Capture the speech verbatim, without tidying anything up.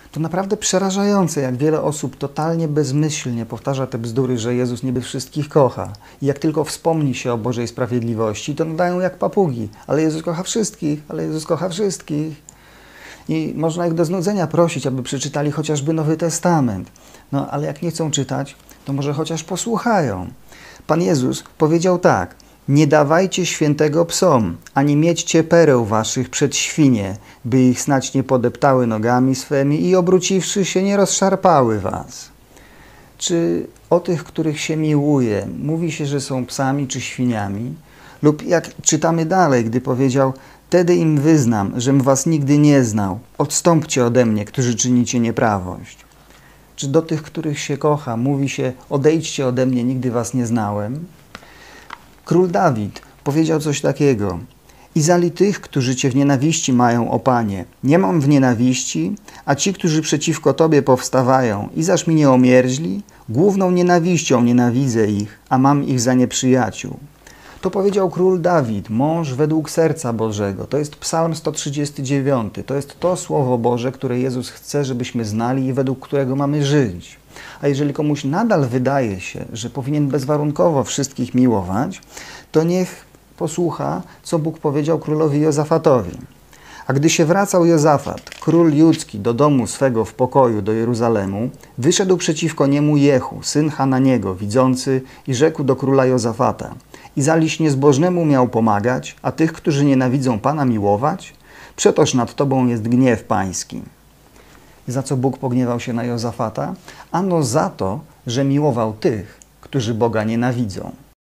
To naprawdę przerażające, jak wiele osób totalnie bezmyślnie powtarza te bzdury, że Jezus niby wszystkich kocha. I jak tylko wspomni się o Bożej sprawiedliwości, to nadają jak papugi. Ale Jezus kocha wszystkich, ale Jezus kocha wszystkich. I można ich do znudzenia prosić, aby przeczytali chociażby Nowy Testament. No, ale jak nie chcą czytać, to może chociaż posłuchają. Pan Jezus powiedział tak: nie dawajcie świętego psom, ani miedźcie pereł waszych przed świnie, by ich snać nie podeptały nogami swymi i obróciwszy się nie rozszarpały was. Czy o tych, których się miłuje, mówi się, że są psami czy świniami? Lub jak czytamy dalej, gdy powiedział: wtedy im wyznam, żem was nigdy nie znał. Odstąpcie ode mnie, którzy czynicie nieprawość. Czy do tych, których się kocha, mówi się: odejdźcie ode mnie, nigdy was nie znałem? Król Dawid powiedział coś takiego: i zali tych, którzy Cię w nienawiści mają, o Panie. Nie mam w nienawiści, a ci, którzy przeciwko Tobie powstawają, i zaż mi nie omierzli, główną nienawiścią nienawidzę ich, a mam ich za nieprzyjaciół. To powiedział król Dawid, mąż według serca Bożego. To jest Psalm sto trzydziesty dziewiąty. To jest to Słowo Boże, które Jezus chce, żebyśmy znali i według którego mamy żyć. A jeżeli komuś nadal wydaje się, że powinien bezwarunkowo wszystkich miłować, to niech posłucha, co Bóg powiedział królowi Jozafatowi. A gdy się wracał Jozafat, król judzki, do domu swego w pokoju do Jeruzalemu, wyszedł przeciwko niemu Jehu, syn Hananiego, widzący, i rzekł do króla Jozafata: i zaliś niezbożnemu miał pomagać, a tych, którzy nienawidzą Pana, miłować? Przetoż nad tobą jest gniew pański. I za co Bóg pogniewał się na Jozafata? Ano za to, że miłował tych, którzy Boga nienawidzą.